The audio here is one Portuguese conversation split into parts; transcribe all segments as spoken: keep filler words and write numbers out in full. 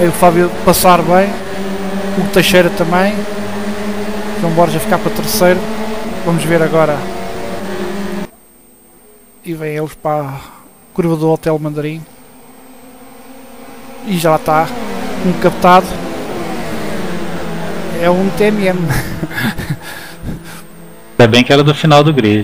Aí o Fábio passar bem, o Teixeira também, João Borges a ficar para terceiro. Vamos ver agora. E vem eles para a curva do Hotel Mandarim. E já está um captado. É um T M M. Ainda bem que era do final do grid.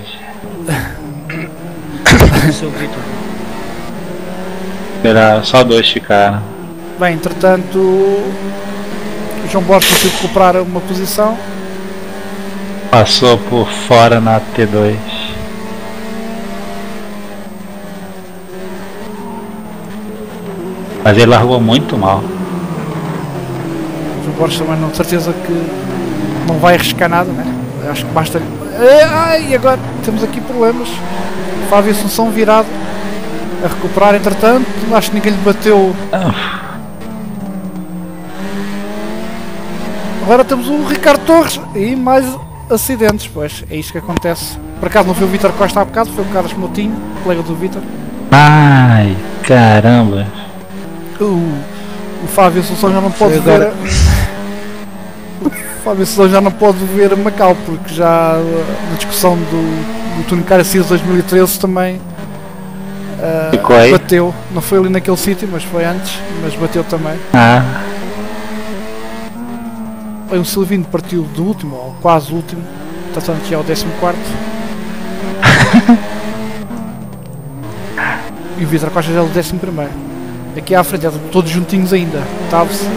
Era só dois ficaram. Bem, entretanto, o João Borges conseguiu recuperar uma posição. Passou por fora na T dois. Mas ele largou muito mal. O João Borges também não, de certeza que não vai arriscar nada, né? Acho que basta. Ai, agora temos aqui problemas. Fábio Assunção virado a recuperar, entretanto, acho que ninguém lhe bateu. Agora temos o Ricardo Torres e mais acidentes, pois é isto que acontece. Por acaso não foi o Vítor Costa há bocado, foi o Carlos Moutinho, colega do Vítor. Ai, caramba. O, o Fábio Assunção já não pode Foi ver. agora. O Fábio Assunção já não pode ver Macau, porque já na discussão do, do Tunicário Series dois mil e treze também uh, Ficou aí? bateu. Não foi ali naquele sítio, mas foi antes, mas bateu também. Ah, Bem, o Silvino partiu do último, ou quase último, portanto já é o décimo quarto. E o Vítor Costa já é o décimo primeiro. Aqui à frente, todos juntinhos ainda. Tave-se.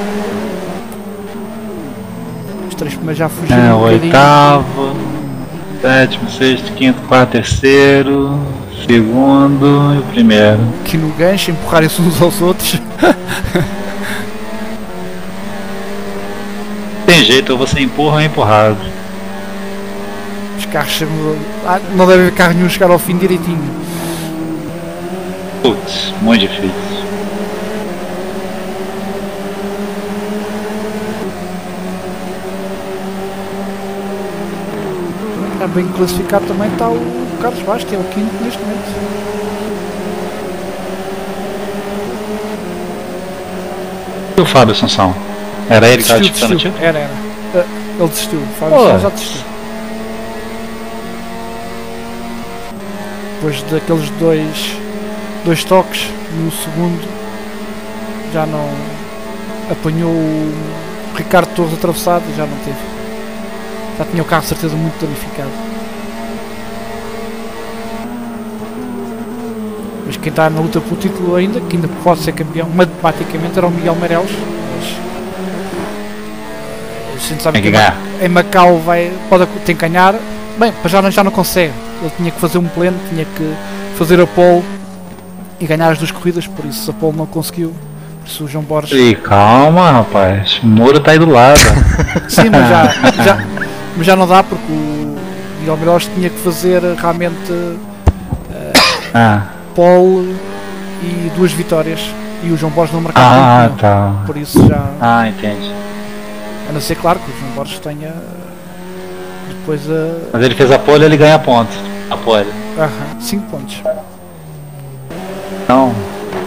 Os três primeiros já fugiram é, um o bocadinho. oitavo, sétimo, sexto, quinto, quarto, terceiro, segundo e o primeiro. Aqui no gancho, empurrarem-se uns aos outros. Tem jeito, ou você empurra ou é empurrado. Os carros sempre... ah, não deve haver carro nenhum chegar ao fim direitinho. Putz, muito difícil. É bem classificado também está o Carlos Vaz, que é o quinto neste momento. E o Fábio Assunção? Era ele que estava Desistiu, disputando o desistiu. título? Era, era. Ah, ele desistiu. O Fábio Pô. Assunção já desistiu. Depois daqueles dois, dois toques no segundo, já não apanhou o Ricardo Torres atravessado e já não teve. Já tinha o carro, certeza, muito danificado. Mas quem está na luta pelo título ainda, que ainda pode ser campeão, matematicamente, era o Miguel Meireles. Mas a gente sabe Tem que que ganhar. em Macau vai, pode, tem que ganhar. Bem, para já não, já não consegue. Ele tinha que fazer um pleno, tinha que fazer a pole e ganhar as duas corridas, por isso a pole não conseguiu. Por isso o João Borges. Ih, calma, rapaz. O muro tá aí do lado. Sim, mas já, já, mas já não dá porque o Miguel Meireles tinha que fazer realmente uh, Ah, pole e duas vitórias e o João Borges não marcava ah ponto tá. nenhum. Por isso já, Ah, entendi. a não ser claro que o João Borges tenha depois a Mas ele fez a pole, ele ganha ponto. A pole. cinco pontos. Não.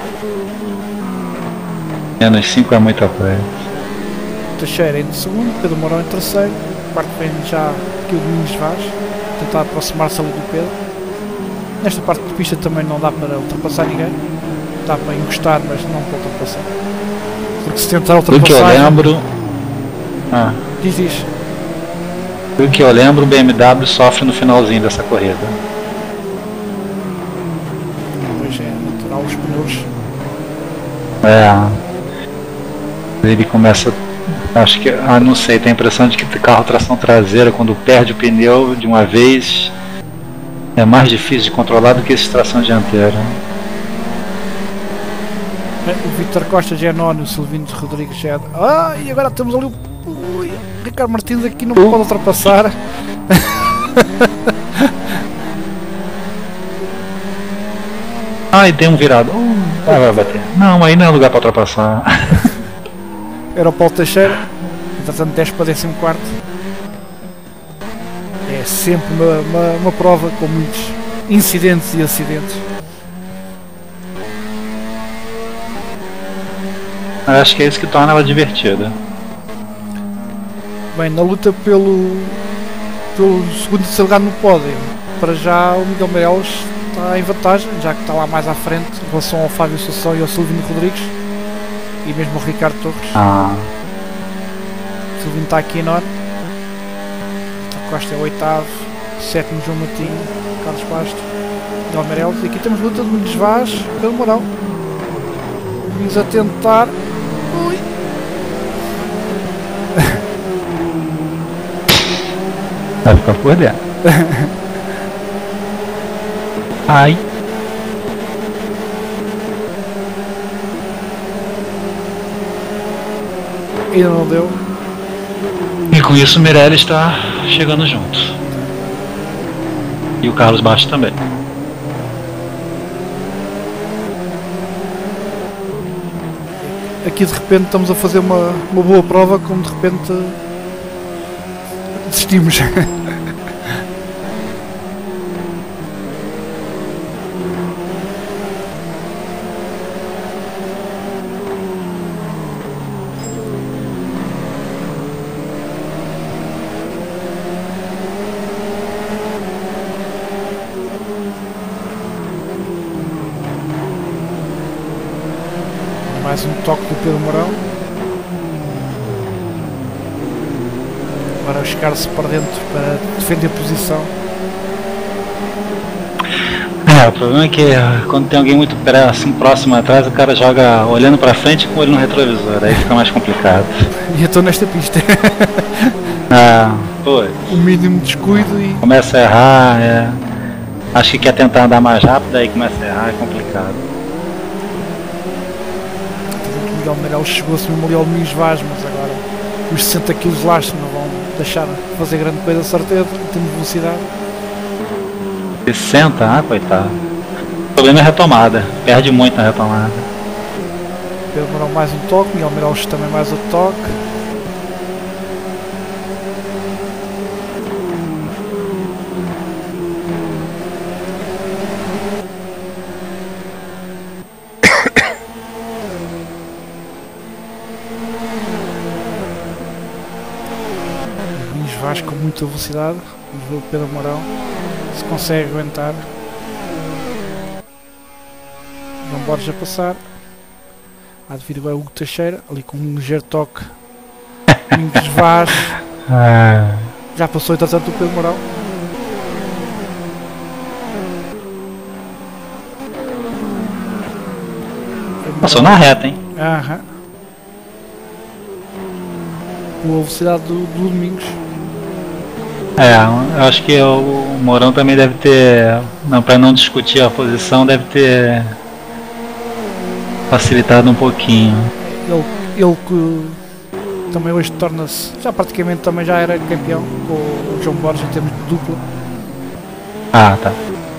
Menos cinco é muita coisa. Teixeira em segundo, Pedro Mourão em terceiro, quarto vem já aqui o Domingos Vaz, tentar aproximar-se ali do Pedro. Nesta parte de pista também não dá para ultrapassar ninguém, dá para encostar, mas não para ultrapassar. Porque se tentar Do que eu ultrapassar. lembro. Ah, Diz, diz. do que eu lembro, o B M W sofre no finalzinho dessa corrida. Pois é, natural os pneus. É. Ele começa. Acho que. Ah, não sei, tem a impressão de que o carro tração traseira, quando perde o pneu de uma vez, é mais difícil de controlar do que esse tração dianteira. O Vítor Costa já é nono, o Silvino Rodrigues já é. Ah, e agora temos ali o. Ui, o Ricardo Martins aqui não pode ultrapassar. Ai, tem um virado. Uh, vai, vai bater. Não, aí não é lugar para ultrapassar. Era o Paulo Teixeira, entretanto dez para décimo quarto. É sempre uma, uma, uma prova com muitos incidentes e acidentes. Eu acho que é isso que torna ela divertida. Bem, na luta pelo, pelo segundo e terceiro lugar no pódio, para já o Miguel Meirelles está em vantagem, já que está lá mais à frente em relação ao Fábio Assunção e ao Silvino Rodrigues e mesmo ao Ricardo Torres. Ah. O Silvino está aqui em nono, o Costa é o oitavo, sétimo João Matinho, Carlos Bastos, Miguel Meirelles. E aqui temos luta de Domingos Vaz pelo Mourão. Domingos a tentar. Ui. Vai ficar por dentro. Ai. Ainda não deu. E com isso o Meirelles está chegando junto. E o Carlos Bastos também. Aqui de repente estamos a fazer uma, uma boa prova, como de repente desistimos. Mais um toque do Pedro Mourão. Agora chegar-se para dentro para defender a posição. É, o problema é que quando tem alguém muito assim próximo atrás, o cara joga olhando pra frente com o olho no retrovisor, aí fica mais complicado. E eu estou nesta pista. Ah, pois. O mínimo descuido e. Começa a errar, é. Acho que quer tentar andar mais rápido, aí começa a errar, é complicado. O Miguel Meirelles chegou-se mesmo ali ao Domingos Vaz, mas agora os sessenta quilos lastro não vão deixar fazer grande coisa, certeza, em termos de velocidade. sessenta? Ah, coitado. O problema é a retomada, perde muito na retomada. Pedro Mourão mais um toque, Miguel Meirelles também mais outro toque. Com muita velocidade, vamos ver o Pedro Mourão se consegue aguentar. João Borges a passar, há de vir agora o Hugo Teixeira, ali com um ligeiro toque. Domingos Vaz já passou entretanto o Pedro Mourão. Passou na reta, hein? Aham. Boa velocidade do, do Domingos. É, eu acho que o Mourão também deve ter, não, para não discutir a posição, deve ter facilitado um pouquinho. Ele, ele que também hoje torna-se, já praticamente também já era campeão com o João Borges em termos de dupla. Ah, tá.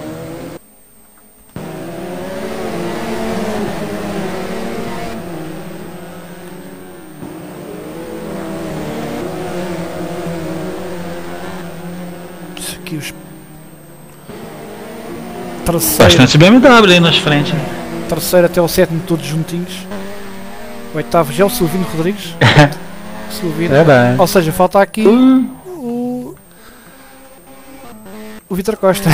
Aqui os terceiro, bastante B M W aí nas frentes. terceiro até o sétimo todos juntinhos. O oitavo já é o Silvino Rodrigues. Silvino. Verdade. Ou seja, falta aqui uh. o o Vítor Costa.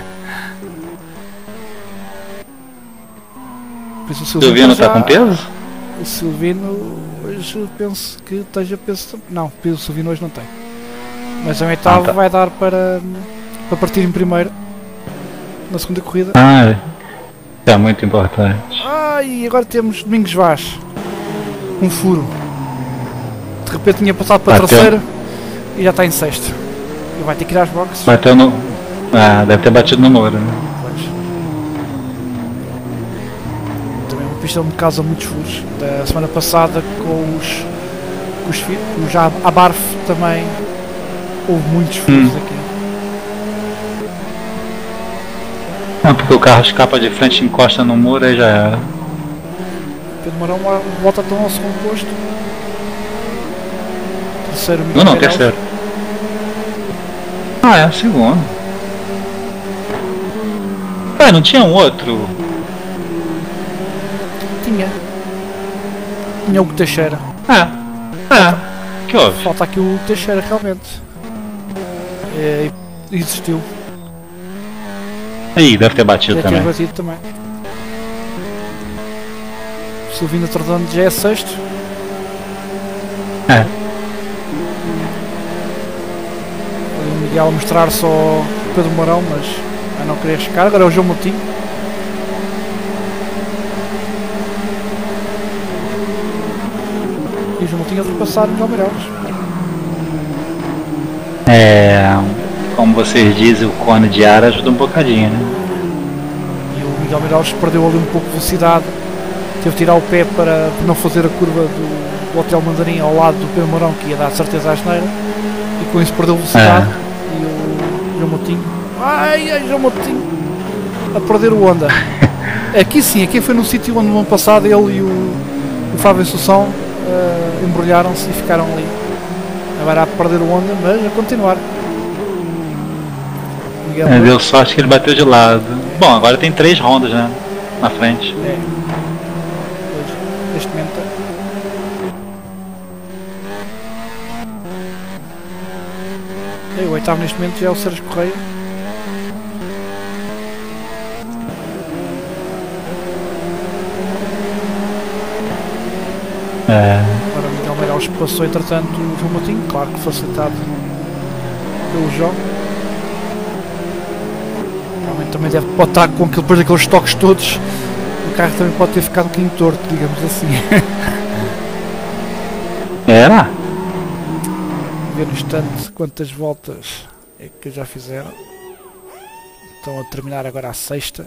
O Silvino está com peso? O Silvino hoje eu penso que esteja peso. Não, peso o Silvino hoje não tem. Mas a oitavo ah, tá. vai dar para, para partir em primeiro na segunda corrida. Ah, é muito importante. Ah, e agora temos Domingos Vaz. Um furo. De repente tinha passado para Bateu. terceiro e já está em sexto. E vai ter que ir às boxes. Bateu no. Ah, deve ter batido no muro, né? Pois. Também uma pista onde causa muitos furos. Da semana passada com os. com os, com os a Barf também. Houve muitos furos hum. aqui. Não, porque o carro escapa de frente e encosta no muro e já era. Pedro Mourão volta então ao segundo posto. Terceiro, Não, não, terceiro. Ah, é, segundo. Ah, não tinha um outro? Tinha. tinha o Hugo Teixeira. Ah, ah, que houve? Falta aqui o Hugo Teixeira realmente. É, e existiu. Aí, deve ter batido Deve ter também. batido também. Silvino Tardano já é sexto. É. O Miguel a mostrar só o Pedro Mourão, mas eu não queria arriscar. Agora é o João Moutinho. E o João Moutinho a ultrapassar o Miguel Meireles. É, como vocês dizem, o cone de ar ajuda um bocadinho, né? E o Miguel Meireles perdeu ali um pouco de velocidade. Teve de tirar o pé para não fazer a curva do, do Hotel Mandarim ao lado do Pedro Mourão, que ia dar certeza à asneira. E com isso perdeu velocidade. É. E o João Moutinho, ai, ai, João Moutinho, a perder o Honda. Aqui sim, aqui foi num sítio onde no ano passado ele e o, o Fábio Assunção uh, embrulharam-se e ficaram ali. Agora a perder o Honda, mas a continuar. Miguel é, deu sorte que ele bateu de lado. Bom, agora tem três rondas, né? Na frente. É. Neste momento. E o oitavo neste momento já é o Sérgio Correia. É. Agora o Miguel Meireles passou entretanto o João Moutinho, claro que facilitado pelo jogo. Realmente também deve pode estar com aquele, depois daqueles toques todos. O carro também pode ter ficado um bocadinho torto, digamos assim. Era? Ver no instante quantas voltas é que já fizeram. Estão a terminar agora a sexta.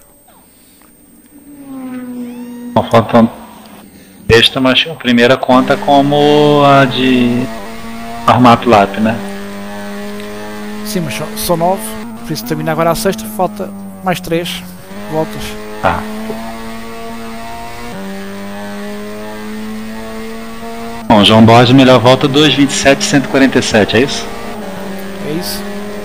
Bom, faltam esta, mas a primeira conta como a de Armato Lap, né? Sim, mas só, só nove. Por isso termina agora a sexta, falta mais três voltas. Tá. Bom, João Borges, melhor volta dois vinte e sete cento e quarenta e sete, é isso? É isso.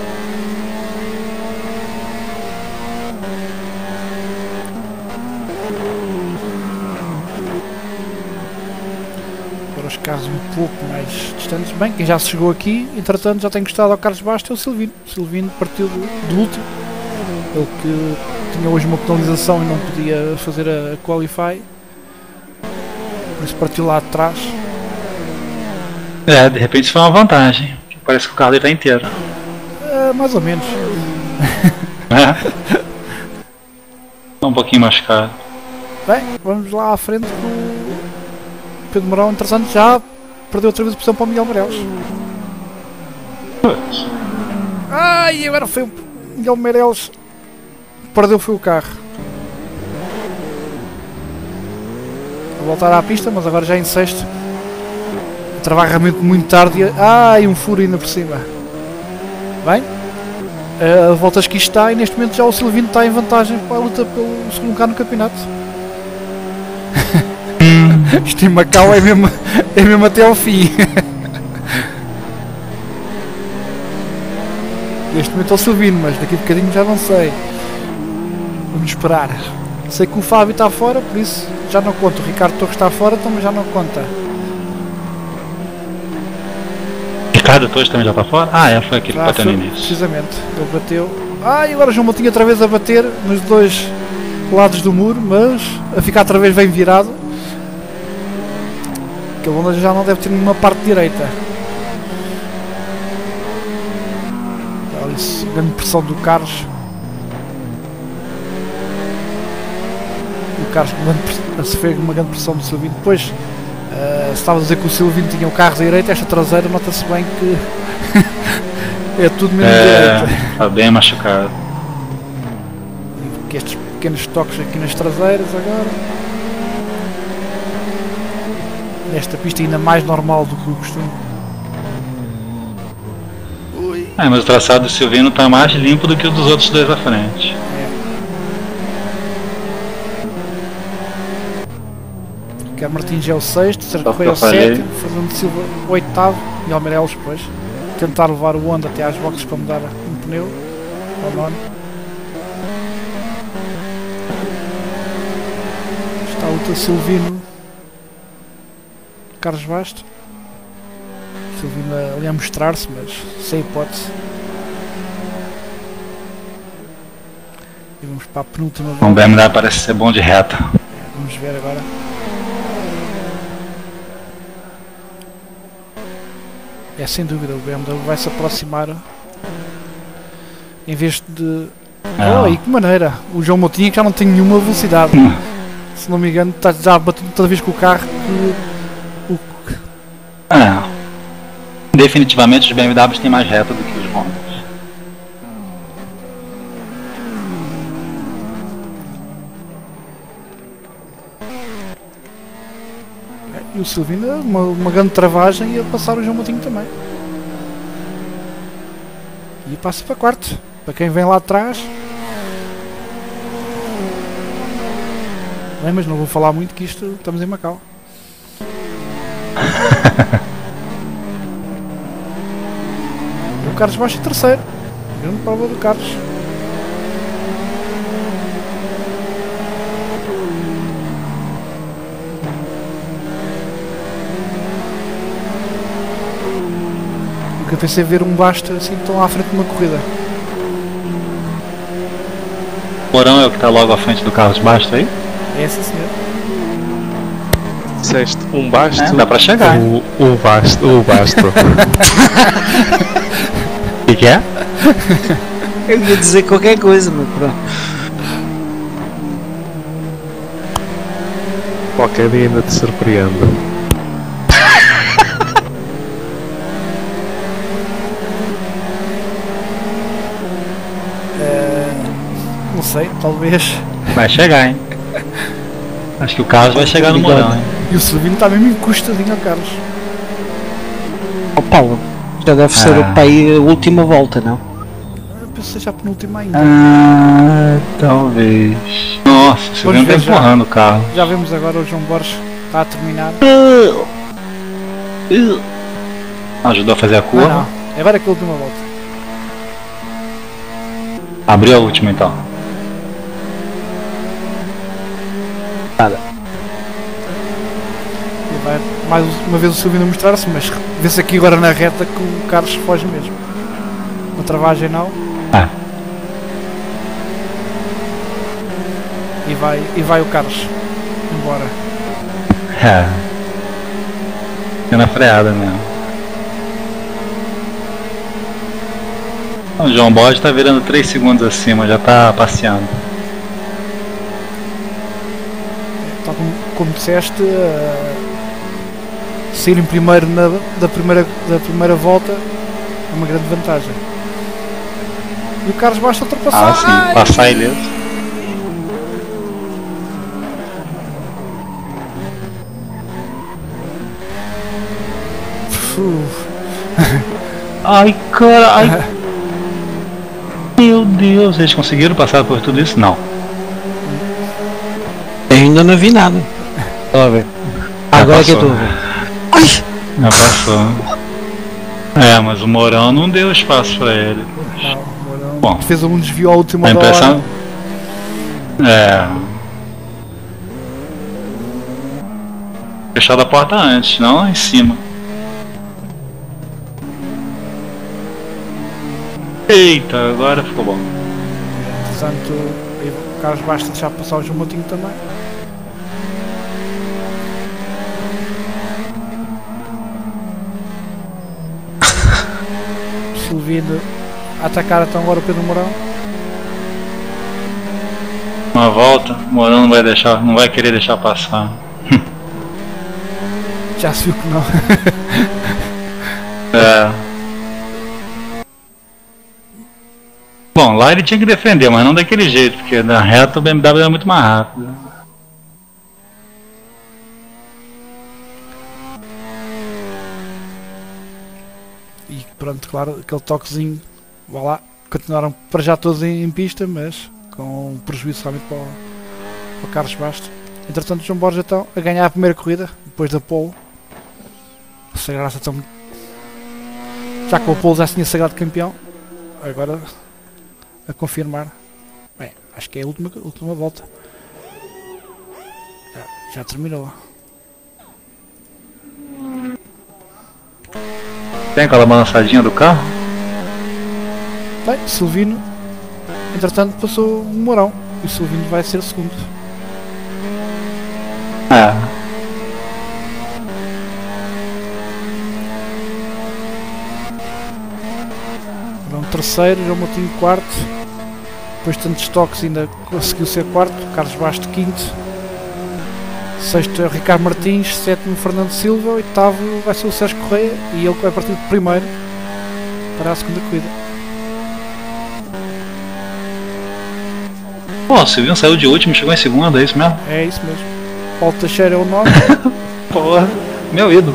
Agora os carros um pouco mais distantes. Bem, quem já se chegou aqui, entretanto já tem gostado ao Carlos Bastos, é o Silvino. O Silvino partiu do, do último. Ele que tinha hoje uma penalização e não podia fazer a, a Qualify. Por isso partiu lá atrás. É, de repente foi uma vantagem. Parece que o carro está inteiro. É, mais ou menos. É. Um pouquinho machucado. Bem, vamos lá à frente com o Pedro Mourão. Interessante, já perdeu outra vez a posição para o Miguel Meireles. Ai, agora foi o Miguel Meireles. Perdeu foi o carro. Vou voltar à pista, mas agora já em sexto. Travar realmente muito tarde. Ai, um furo ainda por cima. Bem, a voltas que isto está e neste momento já o Silvino está em vantagem para a luta pelo segundo lugar no campeonato. Isto em Macau é mesmo, é mesmo até ao fim. Neste momento é o Silvino, mas daqui a bocadinho já não sei. Vamos esperar. Sei que o Fábio está fora, por isso já não conta. O Ricardo Torres está fora, então já não conta. Ricardo Torres também já está fora? Ah, é, foi aquele que bateu no início. Precisamente, ele bateu. Ah, e agora o João Moutinho outra vez a bater nos dois lados do muro, mas a ficar outra vez bem virado. Que a onda já não deve ter nenhuma parte direita. Olha isso, grande pressão do Carlos. O Carlos a sofrer uma grande pressão do Silvino. Depois, uh, se estava a dizer que o Silvino tinha o carro da direita, esta traseira nota-se bem que é tudo menos é, direita. Está bem machucado. E estes pequenos toques aqui nas traseiras agora. Nesta pista ainda mais normal do que o costume. Ui. É, mas o traçado do Silvino está mais limpo do que o dos outros dois à frente. Ricardo Martins é o sexto, Sérgio Correia é o sétimo, Fernando Silva o oitavo e Almeireles depois. Tentar levar o Honda até às boxes para mudar um pneu ao nono. Está o teu Silvino. Carlos Basto. Silvino ali a mostrar-se, mas sem hipótese. E vamos para a penúltima volta. O B M W parece ser bom de reta. Vamos ver agora. É sem dúvida, o B M W vai se aproximar. Em vez de. É. Oh, e que maneira! O João Moutinho que já não tem nenhuma velocidade. Hum. Se não me engano, está já batendo toda vez com o carro. Que, o, É. Definitivamente os B M Ws têm mais reta do que os Hondas. e o Silvino, uma, uma grande travagem, ia passar o João Moutinho também. E passa para quarto. Para quem vem lá atrás. Bem, mas não vou falar muito que isto estamos em Macau. O Carlos Basto em terceiro. Grande prova do Carlos. Nunca pensei ver um Basto assim tão à frente de uma corrida. O Porão é o que está logo à frente do Carlos Basto aí? É sim, senhor. Disseste um Basto? É, dá para chegar. O, o Basto. O Basto. O que, que é? Eu ia dizer qualquer coisa, mas pronto. Qualquer dia ainda te surpreendo. Não sei, talvez. Vai chegar, hein? Acho que o Carlos vai chegar no Mourão, hein? E o Silvino está mesmo encostadinho ao Carlos. Ó Paulo, já deve ser Ah. o pai a última volta, não? Eu penso que seja a penúltima ainda. Ah, talvez. Nossa, o Silvino tá ver já. empurrando o carro. Já vemos agora o João Borges está a terminar. Ajudou a fazer a Não, curva. não. Agora é que a última volta. Abriu a última então. Nada. E vai mais uma vez o Silvino a mostrar-se, mas vê-se aqui agora na reta que o Carlos foge mesmo. Na travagem não. Ah, E vai, e vai o Carlos embora. é. Fica na freada mesmo. O João Borges está virando três segundos acima, já está passeando. Tal como, como disseste, uh, sair em primeiro na, da, primeira, da primeira volta é uma grande vantagem. E o Carlos basta ultrapassar. Ah, sim, Ai! passar ileso. Uf. Ai, cara, ai. Meu Deus, eles conseguiram passar por tudo isso? Não. Eu ainda não vi nada. Ó, ver. Agora que eu estou a ver. Ai! Já passou. É, mas o Mourão não deu espaço pra ele. Não, Mourão Bom, fez um desvio à última a hora. impressão. É. Fechado a porta antes, não lá em cima. Eita, agora ficou bom. Portanto, o Carlos basta deixar passar o João Moutinho também. Silvino a atacar então agora o Pedro Mourão. Uma volta, o Mourão não vai deixar, não vai querer deixar passar. Já se viu que não. É. Bom, lá ele tinha que defender, mas não daquele jeito, porque na reta o B M W era muito mais rápido. E pronto, claro, aquele toquezinho, vá lá, continuaram para já todos em, em pista, mas com prejuízo somente para o, para o Carlos Basto. Entretanto, o João Borges então a ganhar a primeira corrida, depois da pole. Sagrar-se então, já com a pole já se tinha sagrado campeão, agora a confirmar. Bem, acho que é a última, a última volta. Já, já terminou. Tem aquela balançadinha do carro? Bem, Silvino, entretanto passou o Mourão e o Silvino vai ser o segundo. É. Mourão terceiro, João Moutinho quarto. Depois de tantos toques ainda conseguiu ser quarto. Carlos Basto quinto. Sexto é o Ricardo Martins. Sétimo Fernando Silva. Oitavo vai ser o Sérgio Correia e ele que vai partir de primeiro para a segunda corrida. Pô, o Silvinho saiu de último e chegou em segundo, é isso mesmo? É isso mesmo. Paulo Teixeira é o nove. Porra, meu ídolo.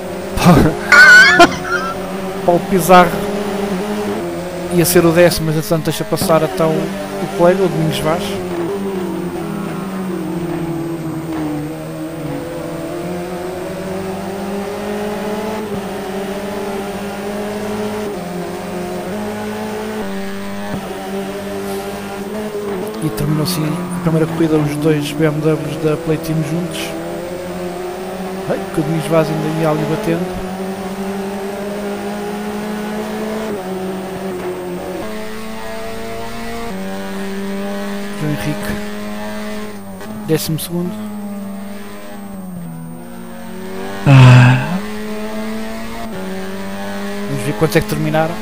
Paulo Pizarro ia ser o décimo, mas entretanto deixa passar até o, o colega, o Domingos Vaz. E terminou assim a primeira corrida os dois B M Ws da Play Team juntos. Bem, que o Domingos Vaz ainda ia ali batendo. João Henrique, décimo segundo. Vamos ver quantos é que terminaram.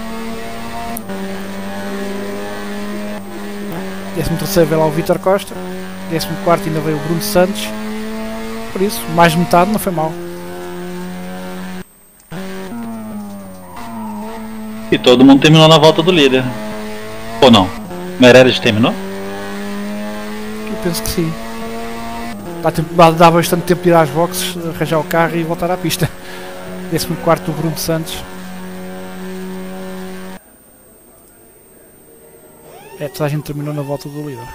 Décimo terceiro veio lá o Vítor Costa. Décimo quarto ainda veio o Bruno Santos. Por isso, mais de metade não foi mal. E todo mundo terminou na volta do líder. Ou não? Meirelles terminou? Eu penso que sim. Dá, tempo, dá, dá bastante tempo de ir às boxes, arranjar o carro e voltar à pista. décimo quarto o Bruno Santos. É, toda a gente terminou na volta do líder.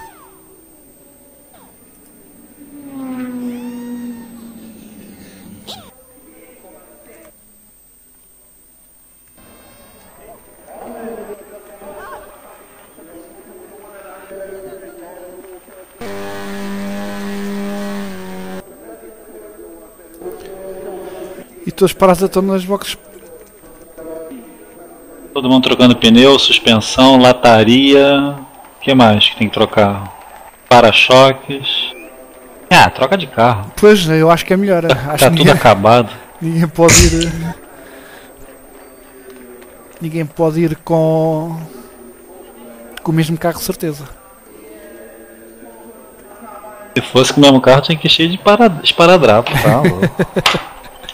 E todos parados estão nas boxes. Todo mundo trocando pneu, suspensão, lataria. O que mais que tem que trocar? Para-choques. Ah, troca de carro. Pois, eu acho que é melhor. Tá, acho tá que tudo ninguém, acabado. ninguém pode ir. Ninguém pode ir com. Com o mesmo carro, de certeza. Se fosse com o mesmo carro, tinha que ir cheio de para, esparadrapo, tá?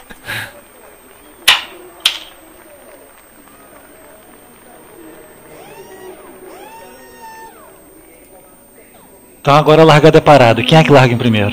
Então agora a largada é parada. Quem é que larga em primeiro?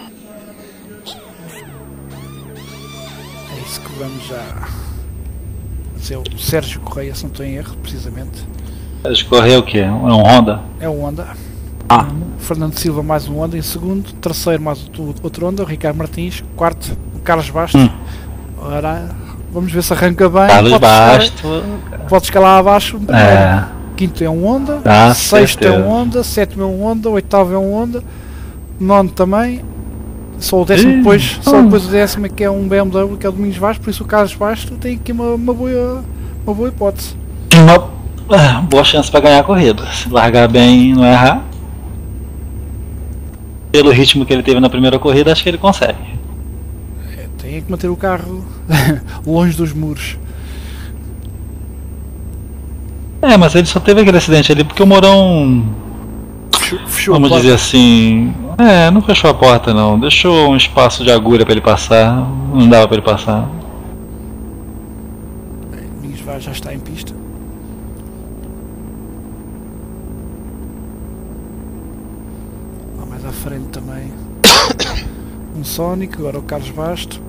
É isso que vamos já. Dizer, o Sérgio Correia, se não estou em erro, precisamente. Sérgio Correia o quê? É um Honda? É o Honda. Ah. Fernando Silva mais um Honda em segundo. Terceiro mais outro Honda, o Ricardo Martins. Quarto, o Carlos Basto. Hum. Ora, vamos ver se arranca bem. Carlos pode Basto. Escalar, pode escalar abaixo. É. Quinto é um Honda, Ah, sexto certeza. é um Honda, sétimo é um Honda, oitavo é um Honda, nono também, só o décimo Ih, depois, só oh. depois o décimo é que é um B M W, que é o Domingos Vaz, por isso o Carlos Basto tem aqui uma, uma, boa, uma boa hipótese. Uma ah, boa chance para ganhar a corrida. Se largar bem e não errar. Pelo ritmo que ele teve na primeira corrida, acho que ele consegue. É, tem que manter o carro longe dos muros. É, mas ele só teve aquele acidente ali porque o Mourão, Fechou, fechou vamos a porta. dizer assim, é, não fechou a porta não, deixou um espaço de agulha para ele passar, não dava para ele passar. Domingos Vaz já está em pista. Lá mais à frente também um Sonic, agora o Carlos Basto.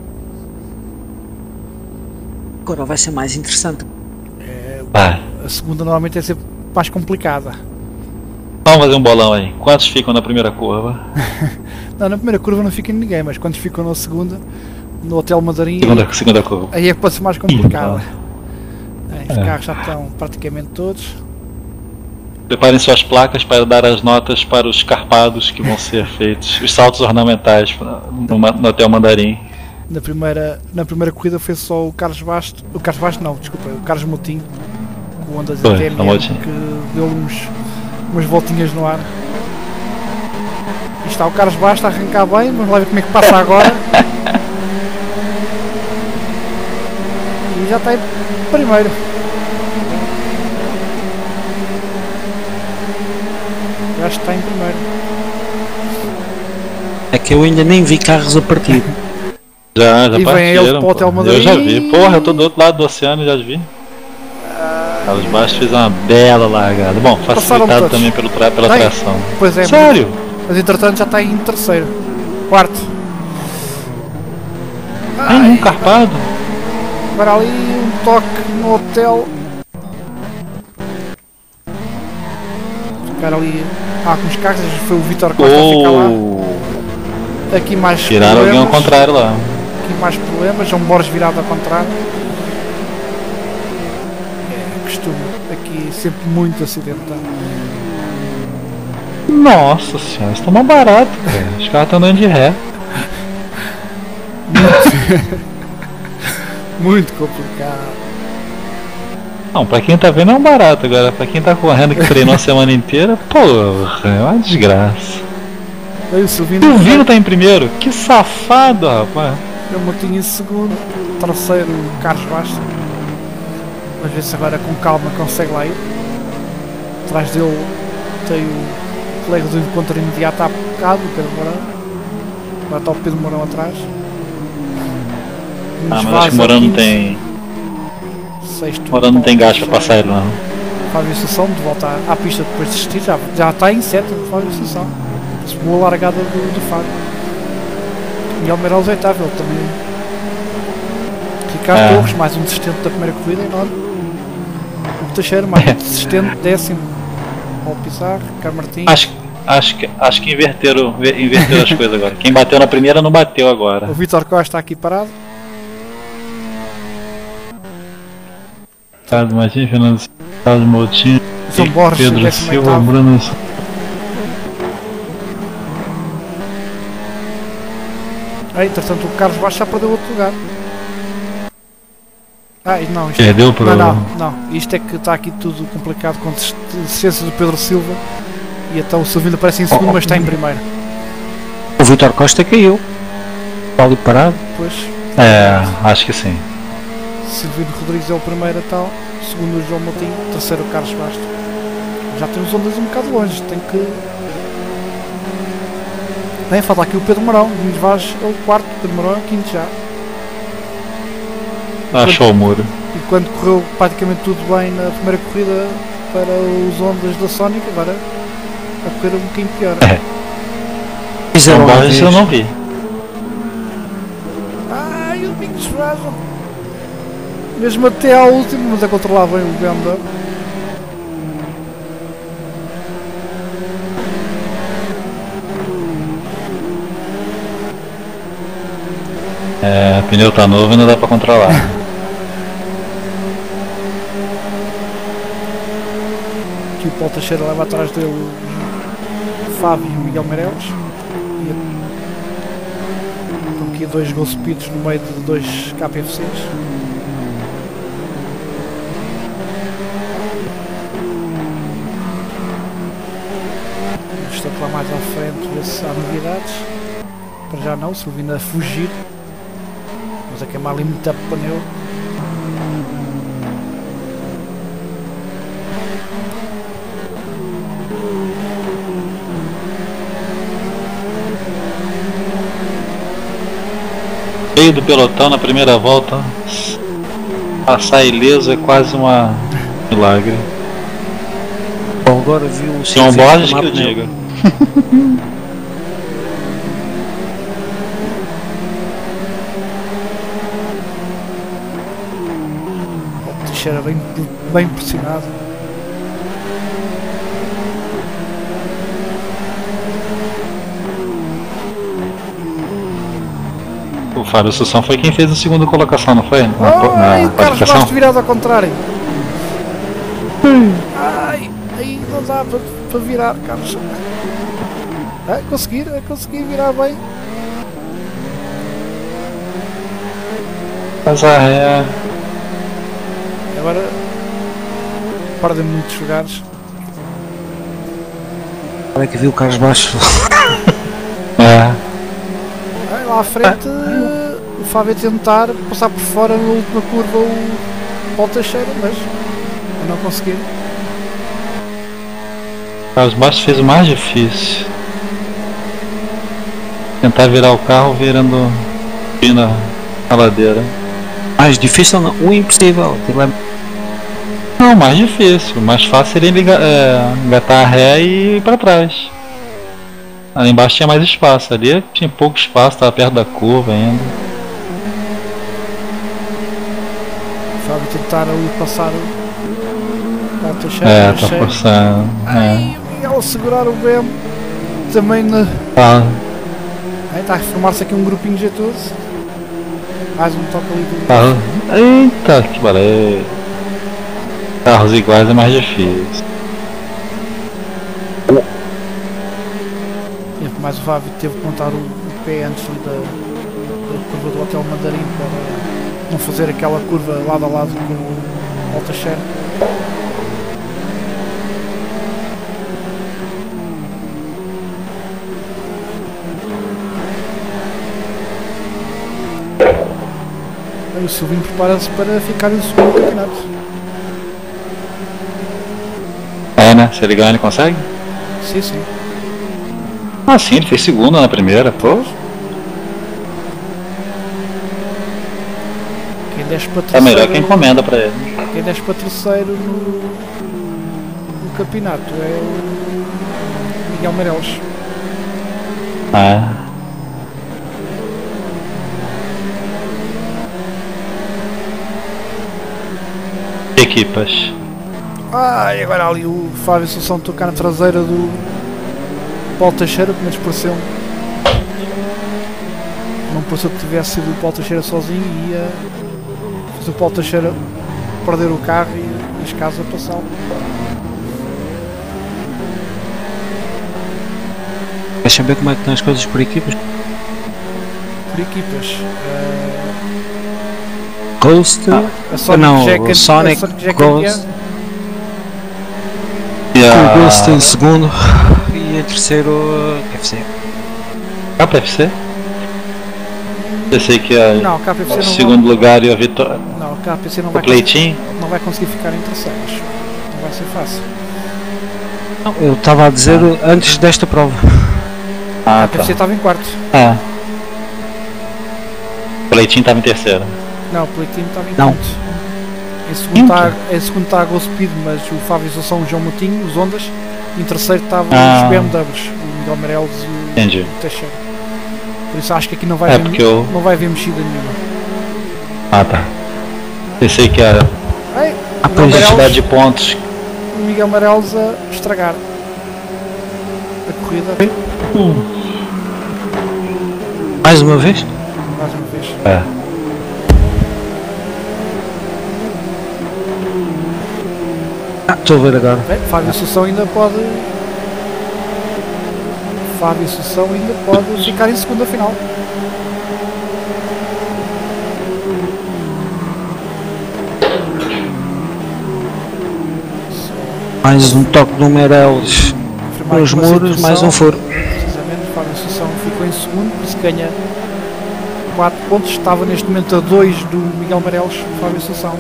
Agora vai ser mais interessante. É, Vai. a segunda normalmente é sempre mais complicada. Vamos fazer um bolão aí, quantos ficam na primeira curva? Não, na primeira curva não fica ninguém, mas quando ficam na segunda, no Hotel Madarim, Segunda, segunda curva. aí é que pode ser mais complicada. É, os É. carros já estão praticamente todos. Preparem suas placas para dar as notas para os carpados que vão ser feitos, os saltos ornamentais no, no Hotel Mandarim. Na primeira, na primeira corrida foi só o Carlos Bastos, o Carlos Bastos não, desculpa, o Carlos Moutinho, com o Honda Z T M R, que deu uns, umas voltinhas no ar. E está o Carlos Bastos a arrancar bem, vamos lá ver como é que passa agora. E já está em primeiro. Já está em primeiro. É que eu ainda nem vi carros a partir. Já, já e vem ele para o Hotel Madrid. Eu já vi, porra, eu tô do outro lado do oceano e já vi. Ah, Carlos Bastos fez uma bela largada. Bom, facilitado também pelo tra pela Tem. tração. Pois é, sério? Mas entretanto já está em terceiro. Quarto. Tem um carpado. Agora ali um toque no hotel. Ficar ali. Ah, com os carros, foi o Vítor Costa oh. a ficar lá. Aqui mais Tiraram problemas. Alguém ao contrário lá. Aqui mais problemas, João Borges virado ao contrário. É costume. Aqui sempre muito acidentado. Nossa senhora, isso tá mais barato, cara. Os carros estão andando de ré. Muito complicado. Não, pra quem tá vendo é um barato agora. Pra quem tá correndo que treinou a semana inteira, porra, é uma desgraça. Aí o Silvino, Silvino tá em primeiro? Que safado, rapaz. Eu Moutinho em segundo, terceiro Carlos Bastos. Vamos ver se agora com calma consegue lá ir. Atrás dele tem o colega do encontro imediato há bocado, o Pedro Mourão. Agora está o Pedro Mourão atrás. Ah, mas acho que o Mourão não tem. Sexto. Mourão não tem gás para passar ele não. Fábio Assunção de volta à, à pista depois de desistir, já, já está em sétimo, Fábio Assunção. Boa largada do, do Fábio. E Almeiroz oitavo, ele também. Ricardo é. Torres, mais um desistente da primeira corrida, enorme. O Teixeira, mais um desistente, décimo. Paulo Pizarro, Ricardo Martins. Acho, acho, que, acho que inverteram, inverteram as coisas agora. Quem bateu na primeira não bateu agora. O Vítor Costa está aqui parado. Ricardo Martins, Fernando Carlos Moutinho, Pedro Silva, Bruno. Ah, entretanto o Carlos Bastos já perdeu outro lugar. Ah, não, isto Perdeu para não, não, não, isto é que está aqui tudo complicado com desistência do Pedro Silva. E então o Silvino aparece em segundo, oh, mas está em primeiro. O Vítor Costa caiu. Está ali parado. Pois. É, acho que sim. Silvino Rodrigues é o primeiro a tal, segundo o João Moutinho, terceiro o Carlos Bastos. Já temos ondas um bocado longe, tem que... Bem, falta aqui o Pedro Mourão, Domingos Vaz é o quarto, Pedro Mourão é o quinto já. Achou o muro. E quando correu praticamente tudo bem na primeira corrida para os ondas da Sonic, agora a correr um bocadinho pior. É. Fizeram uma vez. Eu não vi. Ai, o Domingos Vaz. Mesmo até ao último, mas a controlar bem o B M W. É, o pneu tá novo e não dá pra controlar. Aqui o Paulo Teixeira leva atrás dele o Fábio e o Miguel Meireles. E estão aqui dois Gol Speeds no meio de dois K F Cs. Estou lá mais à frente, ver se há novidades. Para já não, Silvino a fugir. Mas a queimar ali muito pneu. Meio do pelotão na primeira volta. Passar ileso é quase uma milagre. Bom, agora viu o São Borges que eu diga. O Teixeira bem, bem pressionado. O Fábio Assunção foi quem fez a segunda colocação, não foi? Na, Ai, na o Carlos Bastos virado ao contrário. Hum. Ai, aí não dá para, para virar, Carlos. É conseguir, é conseguir virar bem. Mas a ré. Agora perdem muitos lugares. Olha que viu o Carlos Baixo. É. Aí, lá à frente o Fábio a tentar passar por fora na última curva o Paulo Teixeira, mas não conseguiu. Carlos Bastos fez o mais difícil. Tentar virar o carro virando na, na ladeira. Mais difícil não? O impossível. Não, mais difícil. Mais fácil seria ligar, é, engatar a ré e ir pra trás. Ali embaixo tinha mais espaço. Ali tinha pouco espaço, estava perto da curva ainda. O Fábio tentar ali passar o Paulo Teixeira. É, tá forçando. Ai, o Miguel a segurar o B M também na. Tá. Aí está a reformar-se aqui um grupinho jeitoso. Mais um toque ali do. Tá. Eita, que baleia. Carros iguais é mais difícil. Mas o Fábio teve que montar o, o pé antes da, da curva do Hotel Mandarim para não fazer aquela curva lado a lado com o Paulo Teixeira. Aí o Silvinho prepara-se para ficar em segundo campeonato. É, né? Se ele ganhar, ele consegue? Sim, sim. Ah, sim, ele fez segundo na primeira, pô. Quem desce para É terceiro, melhor que encomenda pra ele. quem desce para terceiro no, no campeonato é o Miguel Meireles. Ah. Equipas. Ah, e agora ali o Fábio Assunção tocar na traseira do Paulo Teixeira, pelo menos pareceu não pareceu que tivesse sido o Paulo Teixeira sozinho e ia fazer o Paulo Teixeira perder o carro e as casas a passá-lo. Queres saber como é que estão as coisas por equipas? Por equipas. Uh, Ghost? ah, a Sonic não, já é campe- Sonic, a Sonic já é Ghost. campeã. Yeah. O Ghost em segundo e em terceiro K F C. K F C? Eu sei que a, Não, o K F C o não segundo vai, lugar e a vitória. não, o K F C não O vai, Cleitinho? conseguir, não vai conseguir ficar em terceiro, acho. Não vai ser fácil. Não, eu estava a dizer antes desta prova. Ah, O K F C tá. estava em quarto. Ah. O Cleitinho estava em terceiro. Não, o Pleitinho estava em Não. quinto. Em segundo está em segundo está a Go Speed, mas o Fábio Assunção, o João Moutinho, os Ondas. Em terceiro estavam Ah. os B M Ws, o Miguel Meireles e o, Entendi. o Teixeira. Por isso acho que aqui não vai, É, haver, porque eu- não vai haver mexida nenhuma. Ah, tá. Pensei que a Ei, Ah, o, pois, Miguel quantidade Meireles, de pontos. o Miguel Meireles a estragar a corrida Mais uma vez? mais uma vez. É. Ah, estou a ver agora. Bem, Fábio Assunção ainda pode. Fábio Assunção ainda pode ficar em segunda final. Mais um toque do Meireles Confirmar nos aqui uma muros, mais situação. um furo. Precisamente, Fábio Assunção ficou em segundo, por isso ganha quatro pontos. Estava neste momento a dois do Miguel Meireles, Fábio Assunção.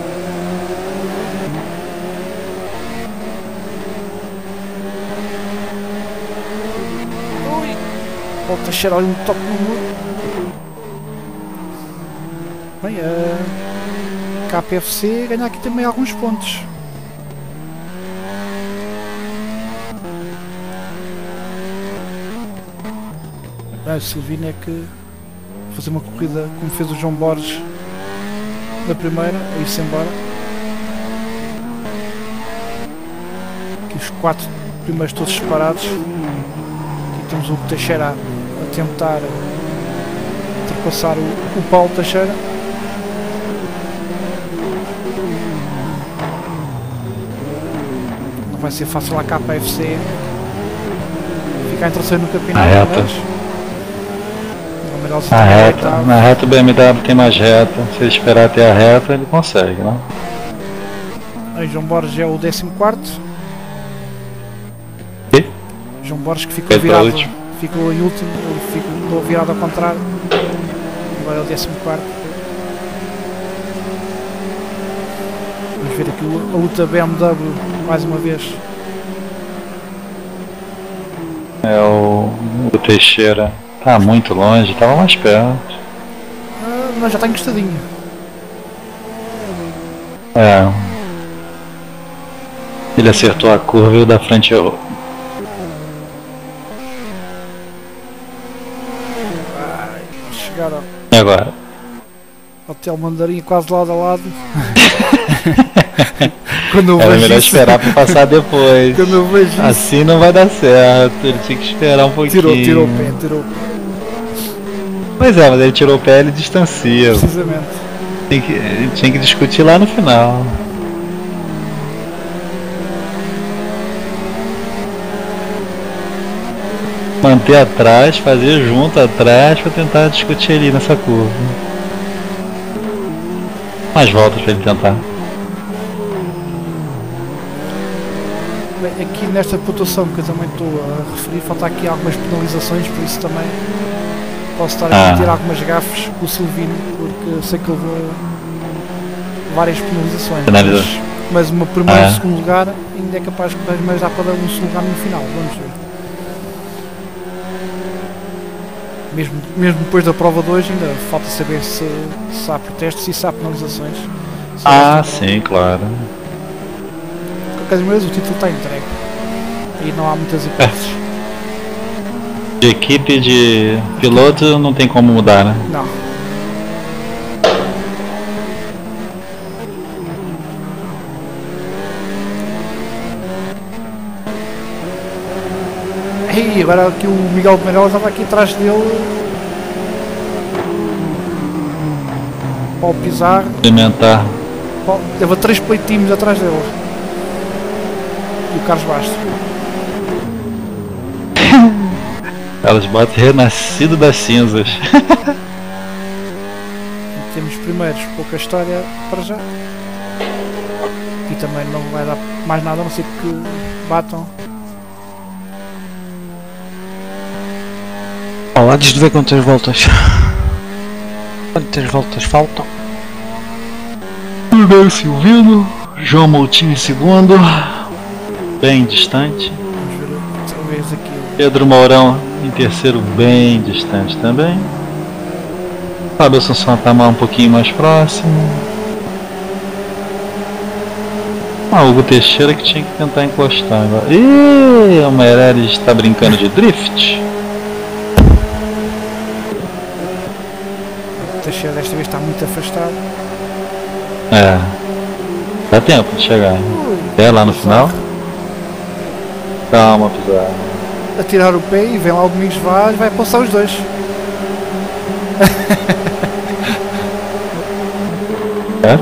Ui! Volta a cheirar ali um toque no muro. Bem, a K F C ganha aqui também alguns pontos. Ah, o Silvino é que fazer uma corrida como fez o João Borges na primeira, a ir-se embora. Aqui os quatro primeiros todos separados. Aqui temos o Teixeira a tentar ultrapassar o, o Paulo Teixeira. Não vai ser fácil a K F C ficar em terceiro no campeonato, Ah, é, mas Meirelles Na está em reta, oitavo. na reta o B M W tem mais reta. Se ele esperar até a reta, ele consegue, né? Aí João Borges é o décimo quarto. E? João Borges que ficou Foi para o virado, último. ficou em último, ele ficou virado ao contrário. Agora é o décimo quarto. Vamos ver aqui a luta B M W mais uma vez. É o, o Teixeira. Tá muito longe, tava mais perto. Ah, mas já está encostadinho. É. Ele acertou a curva e o da frente errou. Ai, vamos chegar ao E agora? Hotel Mandarim quase lado a lado. Quando eu Era vejo melhor isso, esperar pra passar depois. quando eu vejo isso, Assim não vai dar certo, ele tinha que esperar um pouquinho. tirou, tirou o pé, tirou o pé, Pois é, mas ele tirou o pé e ele distancia. precisamente. Tem que, ele tinha que discutir lá no final. Manter atrás, fazer junto atrás pra tentar discutir ali nessa curva. Mais voltas pra ele tentar. Bem, aqui nesta pontuação que eu também estou a referir, falta aqui algumas penalizações, por isso também posso estar aqui Ah. a ter algumas gafes com o Silvino, porque eu sei que ele levou várias penalizações. Penaliza- Mas, mas uma primeiro Ah, e é? segundo lugar ainda é capaz de mas dá para dar um segundo lugar no final, vamos ver. Mesmo, mesmo depois da prova de hoje ainda falta saber se, se há protestos e se há penalizações. Se Ah, há- sim, claro. De qualquer maneira o título está entregue e não há muitas hipóteses. De equipe de piloto não tem como mudar, né? Não. E agora aqui o Miguel Meirelles estava aqui atrás dele. Paulo Pizarro. Alimentar. Paulo, leva três pleitinhos atrás dele. E o Carlos Bastos. Elas botam renascido das cinzas. E temos primeiros pouca história para já. E também não vai dar mais nada a não ser que batam. Oh, antes de ver quantas voltas. Quantas voltas faltam? Primeiro Silvino, João Moutinho em segundo, bem distante. Vamos ver outra vez aqui. Pedro Mourão em terceiro, bem distante também. Fábio Santamar um pouquinho mais próximo. Ah, Hugo Teixeira que tinha que tentar encostar agora. Ih, o Meirelles está brincando de drift. O Teixeira desta vez está muito afastado. É. Dá tempo de chegar. Ui, Até lá no final. Calma, Pizarro. a tirar o pé e vem lá o Domingos Vaz, vai passar os dois. É?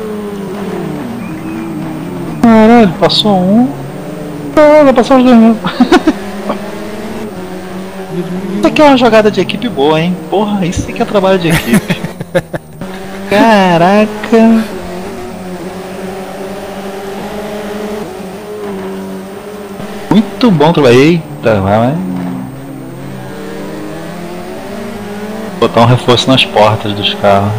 Caralho, passou um. Ah, vai passar os dois mesmo. E o Domingos- Isso aqui é uma jogada de equipe boa, hein? Porra, isso aqui é trabalho de equipe. Caraca. Muito bom trabalho. Eita, vai. Botar um reforço nas portas dos carros.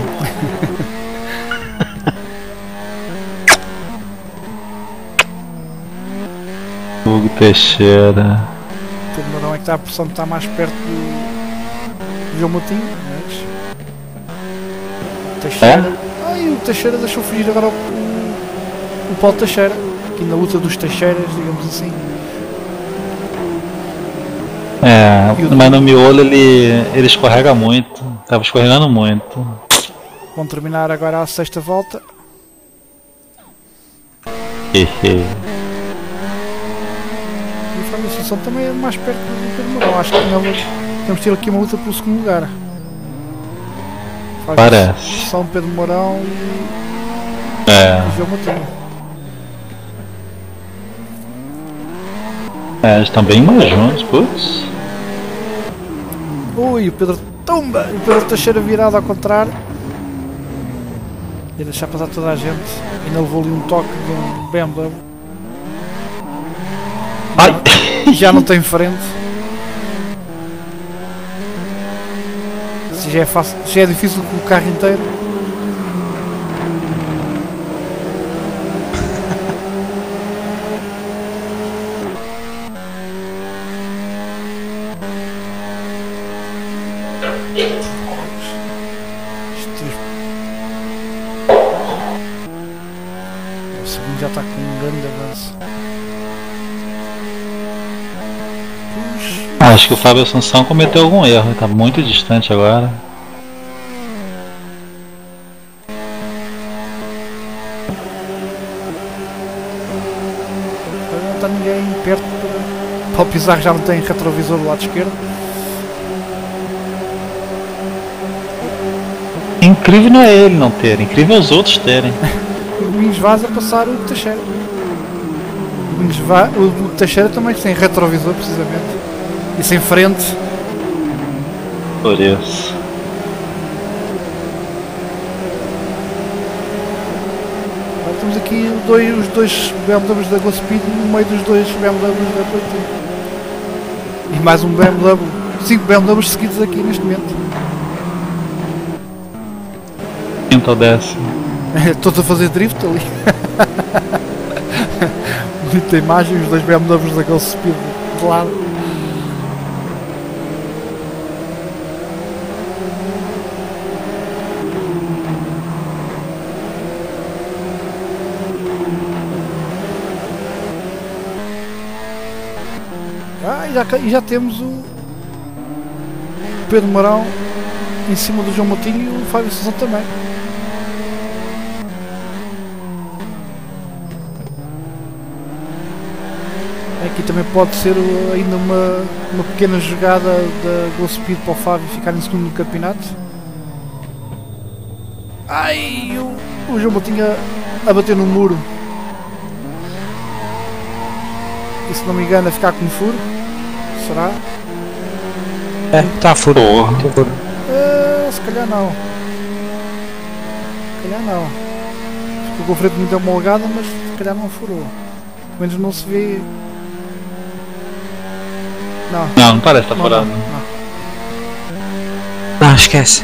Hugo Teixeira. O Mourão é que está a pressão de estar mais perto do, do João Moutinho, mas o Teixeira. Ai, o Teixeira deixou fugir agora o, o, o Paulo Teixeira, aqui na luta dos Teixeiras, digamos assim. É, E o- mas no miolo ele, ele escorrega muito. Tava escorregando muito. Vão terminar agora a sexta volta. Hehe. E o Fábio Assunção também é mais perto do Pedro Mourão. Acho que nós temos de ter aqui uma luta pelo segundo lugar. Fábio Parece. Assunção, Pedro Mourão É, e João Moutinho. é, eles estão bem mais juntos, putz. Ui, o Pedro Tumba! E Pedro Teixeira virado ao contrário. Ia deixar passar toda a gente. Ainda levou ali um toque de um B M W. Ai! Já não tem frente. Já é, fácil, já é difícil com o carro inteiro. O segundo já está com um grande avanço. Acho que o Fábio Assunção cometeu algum erro, está muito distante agora. Não está ninguém perto para, para o Pizarro, já não tem retrovisor do lado esquerdo. Incrível não é ele não ter, incrível é os outros terem. O Domingos Vaz a passar o Teixeira. O Domingos Vaz, o Teixeira também sem retrovisor precisamente. E sem frente. Por isso. Agora temos aqui dois, os dois B M Ws da GoSpeed no meio dos dois B M Ws da Platina. E mais um B M W. cinco B M Ws seguidos aqui neste momento. Quinto ou décimo. Todos a fazer drift ali. Bonita imagem, os dois B M Ws da GoSpeed de lado. Ah, e já, e já temos o Pedro Mourão em cima do João Moutinho e o Fábio Assunção também. Aqui também pode ser ainda uma, uma pequena jogada da GoSpeed para o Fábio ficar em segundo no campeonato. Ai, o, o João Moutinho a, a bater no muro. E se não me engano a ficar com furo. Será? É, está a furo. Uh, se calhar não. Se calhar não. Ficou com a frente muito amolgada, mas se calhar não furou. Pelo menos não se vê. Não. Não, não parece estar furado. Não, não. Não, esquece.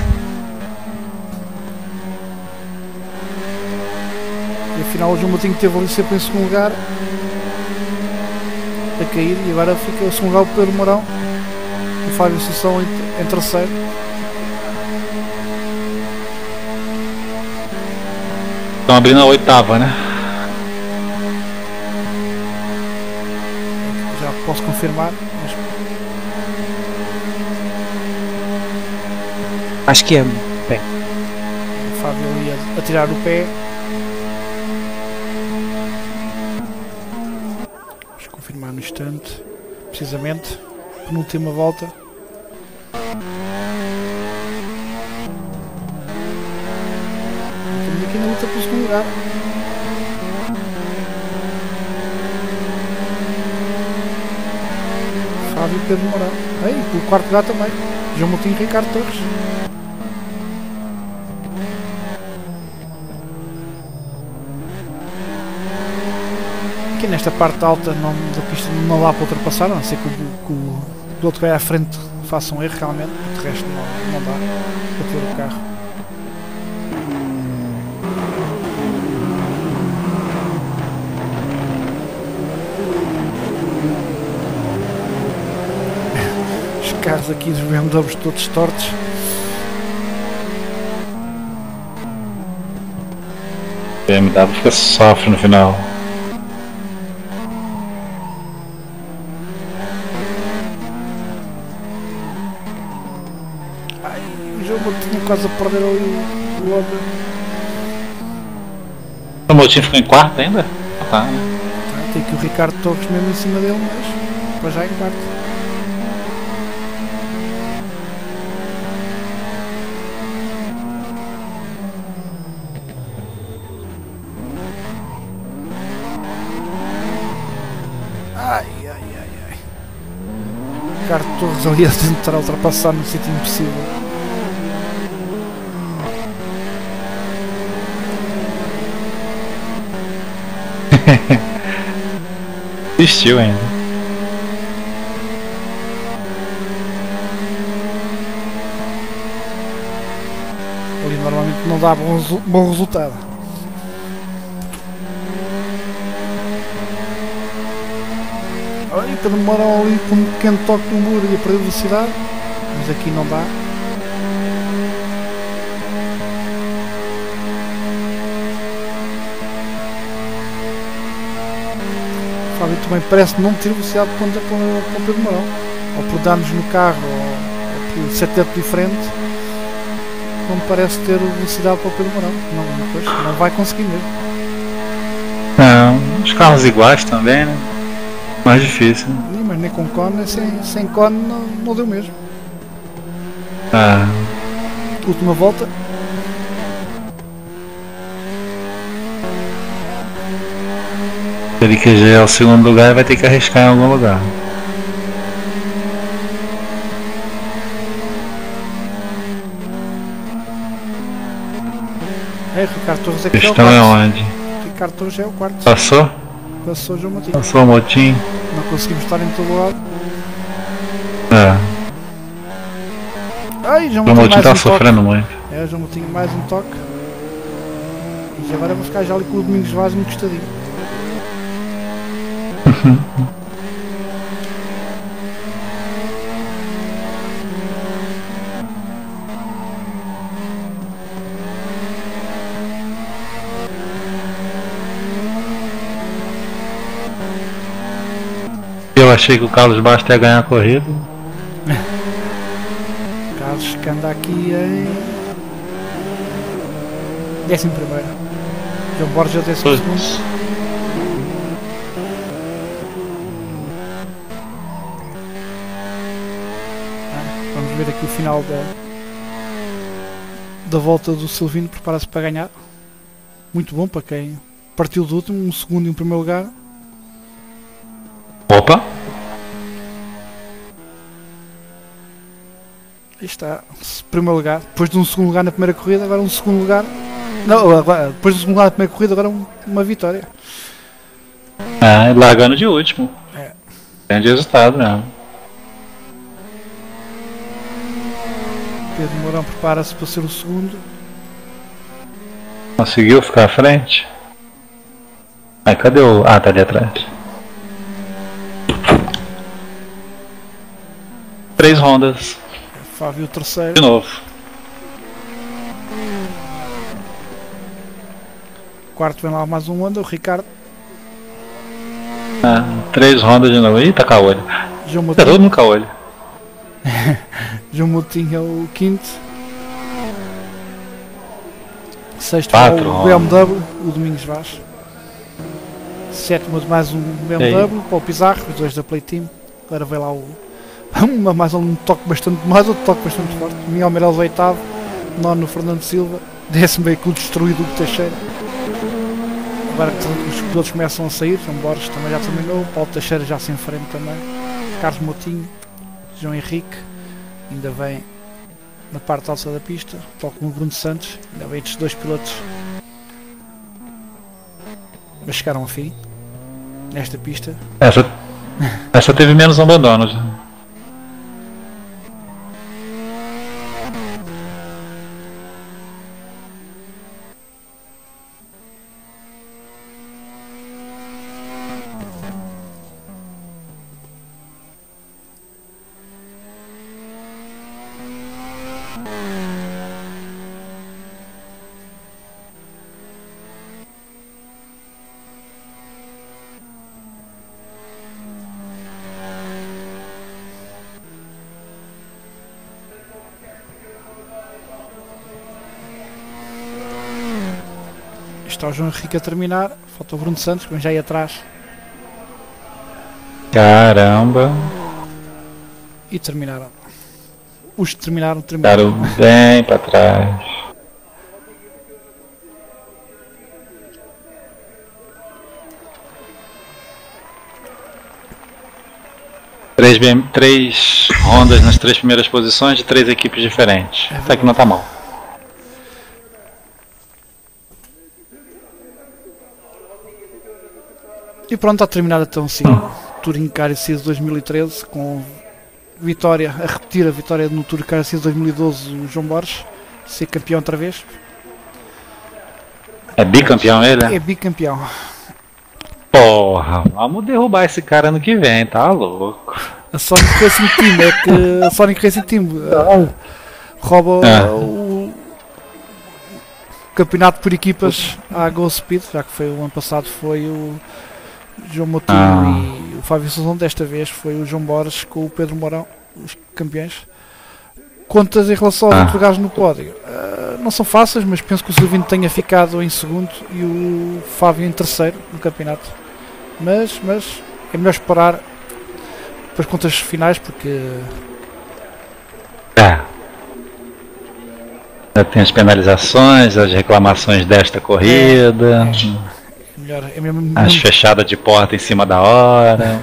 E afinal o João Moutinho teve ali sempre em segundo lugar. A cair e agora fica o segundo lugar o Pedro Mourão. O Fábio Assunção em, em terceiro. Estão abrindo a oitava, né? Já posso confirmar. Mas... Acho que é bem. O Fábio ali a, a tirar o pé. Vamos confirmar no instante. Precisamente. Penúltima volta. Estamos aqui na luta pelo segundo lugar. Fábio e Pedro Mourão. Ei, pelo quarto lugar também. João Moutinho e Ricardo Torres. Aqui nesta parte alta não, da pista não dá para ultrapassar, a não ser que o, que o piloto que vai à frente faça um erro realmente, de resto não, não dá para ter o carro. Os carros aqui dos B M Ws todos tortos. B M W fica sofre no final. Tinha quase a perder ali o logo. O Moutinho ficou em quarto ainda? Tá, né? Ah, tem que o Ricardo Torres mesmo em cima dele, mas para já em quarto. Ai, ai, ai, ai. Ricardo Torres ali a tentar ultrapassar no sítio impossível. Desistiu ainda. Ali normalmente não dá bom, resu bom resultado. Olha, que demoram ali com um pequeno toque no muro e a perder velocidade, mas aqui não dá. O Fábio também parece não ter velocidade de ponta para o Pedro Mourão, ou por danos no carro, ou, ou por setup diferente, não parece ter velocidade para o Pedro Mourão. Não, depois, não vai conseguir mesmo. Não, os carros iguais também, né? Mais difícil. Sim, mas nem com cone, sem, sem cone não, não deu mesmo. Ah. Última volta. Ele que já é o segundo lugar, vai ter que arriscar em algum lugar. É, Ricardo Torres é que é o Estão quarto. é onde? Ricardo Torres é o quarto. Passou? Passou o João Moutinho. Passou o Moutinho? Não conseguimos estar em todo lado. É. Ai, João O Moutinho Moutinho mais tá um sofrendo toque. muito. É, João Moutinho mais um toque. E agora vamos ficar já ali com o Domingos Vaz no costadinho. Eu achei que o Carlos Bastos ia ganhar a corrida. Carlos que anda aqui em décimo primeiro. João Borges décimo segundo. Ah, vamos ver aqui o final da, da volta do Silvino. Prepara-se para ganhar. Muito bom para quem partiu do último, um segundo e um primeiro lugar. Opa! Aí está, primeiro lugar, depois de um segundo lugar na primeira corrida, agora um segundo lugar. Não, agora, depois do segundo lugar na primeira corrida, agora um, uma vitória. Ah, largando de último. É. Grande resultado mesmo. Pedro Mourão prepara-se para ser o segundo. Conseguiu ficar à frente? Ai, cadê o. Ah, tá ali atrás. Três rondas. Fábio o terceiro. De novo. Quarto vem lá mais um Honda, o Ricardo. Ah, três rondas de novo. Ih, tá caolho. João Tá todo Moutinho. mundo caolho. João Moutinho é o quinto. Sexto Quatro para o Honda. B M W, o Domingos Vaz. Sétimo de mais um B M W, para o Pizarro, os dois da Play Team. Agora vem lá o. Uma, mais um toque bastante, mais outro toque bastante forte. Miguel Meireles oitavo, nono Fernando Silva, décimo veículo destruído o Teixeira. Agora que os pilotos começam a sair, João Borges também já terminou, Paulo Teixeira já se enfrenta também, Carlos Moutinho, João Henrique, ainda vem na parte alta da pista, tal como o Bruno Santos, ainda vem estes dois pilotos, mas chegaram ao fim, nesta pista. Essa, essa teve menos abandonos. Está o João Henrique a terminar, falta o Bruno Santos, que vem já aí atrás. Caramba. E terminaram. Os que terminaram, terminaram. Ficaram bem para trás. Três, B M, três rondas nas três primeiras posições de três equipes diferentes. Até que não tá mal. E pronto, a terminar então assim o Touring Car Series dois mil e treze com vitória, a repetir a vitória no Touring Car Series dois mil e doze, o João Borges, ser campeão outra vez. É bicampeão ele? É bicampeão. Porra, vamos derrubar esse cara ano que vem, tá louco. A Sonic Racing Team é que a Sonic Racing Team uh, rouba Ah. o campeonato por equipas à Go Speed, já que foi o ano passado foi o João Moutinho Ah. e o Fábio Sousa, desta vez foi o João Borges com o Pedro Mourão, os campeões. Contas em relação aos Ah. outros lugares no pódio, uh, não são fáceis, mas penso que o Silvino tenha ficado em segundo e o Fábio em terceiro no campeonato. Mas, mas é melhor esperar para as contas finais, porque É. Já tem as penalizações, as reclamações desta corrida, é melhor, é mesmo, as fechadas de porta em cima da hora.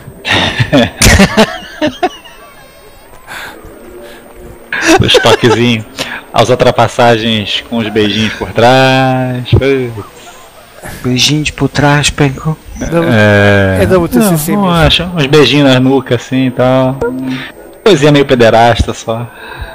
Os toquezinhos, as ultrapassagens com os beijinhos por trás. Beijinhos por trás, Penco. É, É da U T C C não, mesmo. acho, uns beijinhos na nuca assim e tal. Coisinha meio pederasta só.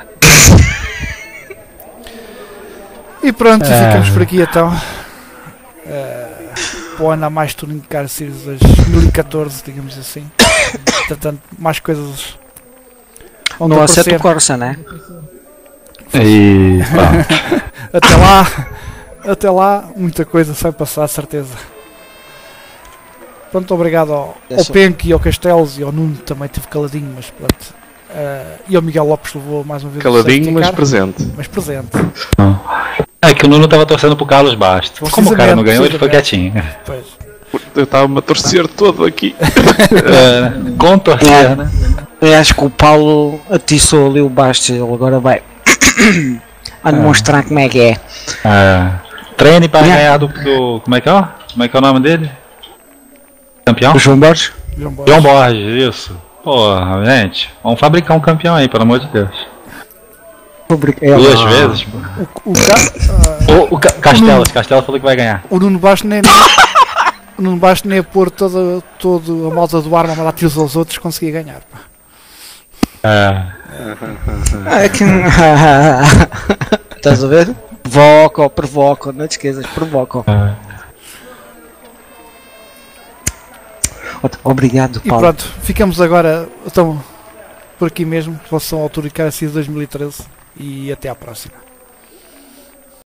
E pronto, É. ficamos por aqui então. Uh, para o ano há mais Touring Car Series dois mil e catorze, digamos assim. Portanto, mais coisas vão Não acerta aparecer. o Corsa, né? E pronto. Até lá, até lá, muita coisa se vai passar, certeza. Pronto, obrigado ao, ao Deixa- Penco e ao Castelos e ao Nuno, também teve caladinho, mas pronto. Uh, e ao Miguel Lopes levou mais uma vez o Caladinho, safety mas car, presente. mas presente. É que o Nuno tava torcendo pro Carlos Bastos. Como o cara não ganhou, ele foi quietinho. Pois. Eu estava-me a torcer todo aqui. É, com torcer, né? Eu acho que o Paulo atiçou ali o Bastos, ele agora vai a demonstrar como é que é. É, treine para Yeah. ganhar do, do. Como é que é? Como é que é o nome dele? Campeão? O João Borges? João Borges. João Borges, isso. Porra, gente, vamos fabricar um campeão aí, pelo amor de Deus. É, Duas ah, vezes. pô. O, o, Ca- O, o Ca- Castelos, Castelos falou que vai ganhar. o Nuno Bastos nem, o Nuno Bastos nem a pôr toda, toda a malta do arma a mandar tiros aos outros conseguia ganhar. Pá. É, É que... Estás a ver? Provoca, provoca, não te esqueças, provoca. é. Obrigado, E Paulo. pronto, ficamos agora então, por aqui mesmo, em relação ao Touring Car Series dois mil e treze e até à próxima.